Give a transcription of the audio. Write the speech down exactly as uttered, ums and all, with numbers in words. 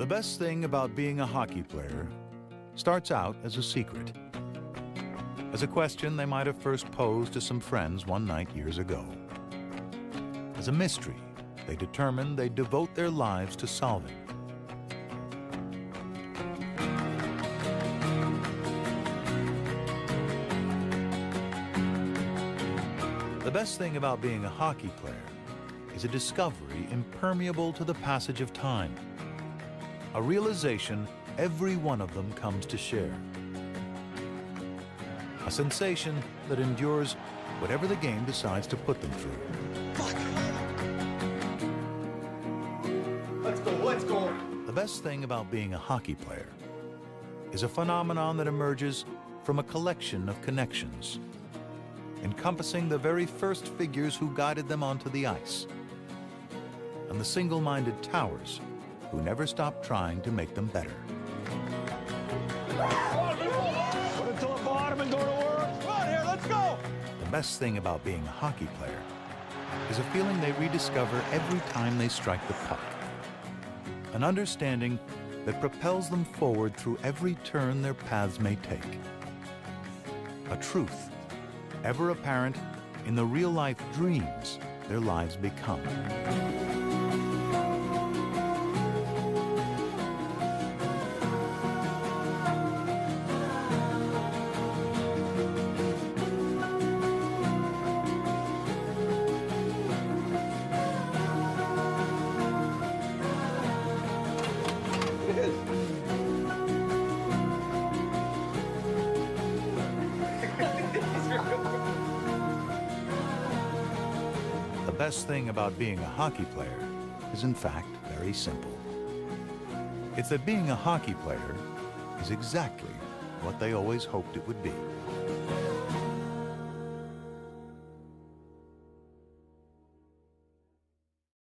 The best thing about being a hockey player starts out as a secret, as a question they might have first posed to some friends one night years ago. As a mystery they determined they'd devote their lives to solving. The best thing about being a hockey player is a discovery impermeable to the passage of time, a realization every one of them comes to share, a sensation that endures whatever the game decides to put them through. Fuck. Let's go, let's go. The best thing about being a hockey player is a phenomenon that emerges from a collection of connections, encompassing the very first figures who guided them onto the ice, and the single-minded towers who never stopped trying to make them better. Put it to the bottom and go to work. Come on here, let's go. The best thing about being a hockey player is a feeling they rediscover every time they strike the puck, an understanding that propels them forward through every turn their paths may take, a truth ever apparent in the real-life dreams their lives become. The best thing about being a hockey player is, in fact, very simple. It's that being a hockey player is exactly what they always hoped it would be.